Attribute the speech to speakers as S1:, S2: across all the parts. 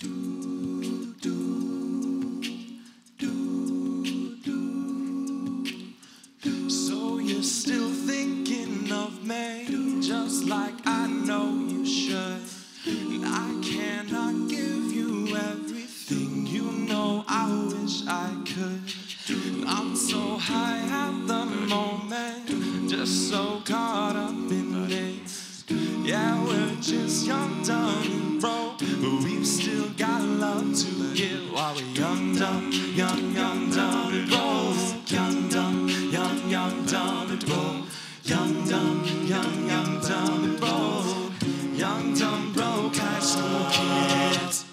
S1: So you're still thinking of me, just like I know you should. And I cannot give you everything, you know I wish I could. And I'm so high at the moment, just so caught up in this. Yeah, we're just young, dumb, and broke, but we've still got love to give. While we're young, dumb, young, dumb, and broke. Young, dumb, young, dumb, and broke. Young, dumb, young, dumb, and broke. Young, dumb, broke high school kids.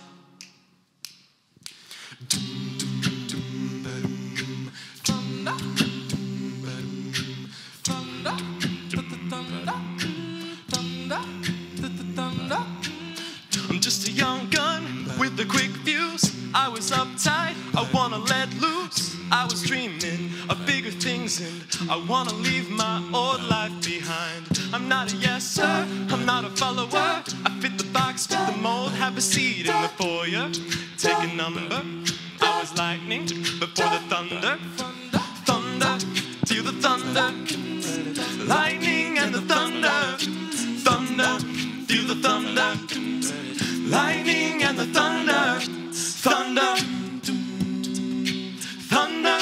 S1: I'm just a young gun with the quick fuse. I was uptight, I wanna let loose. I was dreaming of bigger things and I wanna leave my old life behind. I'm not a yes sir, I'm not a follower. I fit the box, fit the mold, have a seat in the foyer. Take a number, I was lightning before the thunder. Thunder, feel the thunder. Lightning and the thunder. Thunder, feel the thunder. Lightning and the thunder. Thunder, thunder.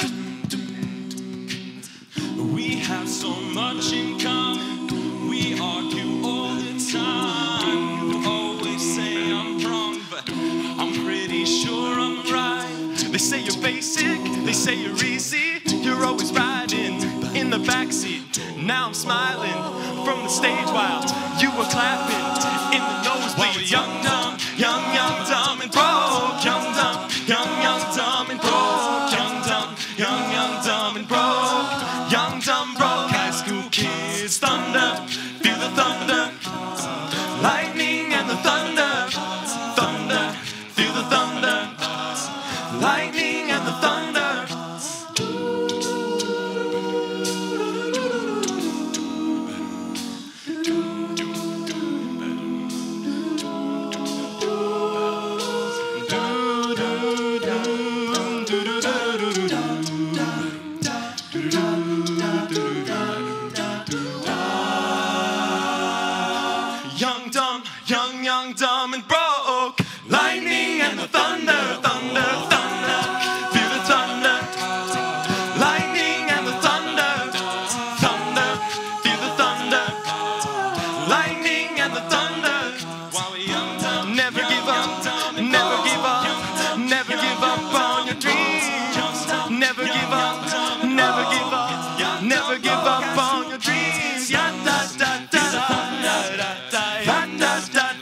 S1: We have so much in common. We argue all the time. You always say I'm wrong, but I'm pretty sure I'm right. They say you're basic, they say you're easy. You're always riding in the backseat. Now I'm smiling from the stage while you were clapping in the nosebleed. While we're young, dumb, dumb and broke. Young, dumb and broke. Young, dumb and broke. Young, dumb, broke high school kids. Thunder, feel the thunder. Lightning and the thunder. Thunder, feel the thunder. Lightning and the thunder. Young, dumb, and broke. Lightning and the thunder, thunder, thunder. Feel the thunder. Lightning and the thunder. Thunder, feel the thunder. Lightning and the thunder. While we're young, dumb, never give up, never give up, never give up on your dreams. Never give up, never give up, never give up on your dreams. Ya da da da da da da da da.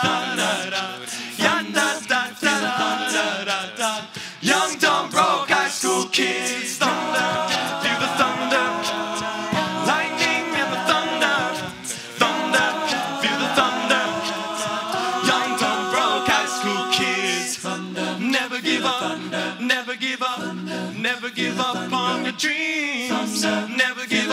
S1: Young, dumb, broke high school kids. Thunder, feel the thunder. Lightning and the thunder. Thunder, feel the thunder. Young, dumb, broke high school kids. Never give up, never give up, never give up on your dreams. Never give up.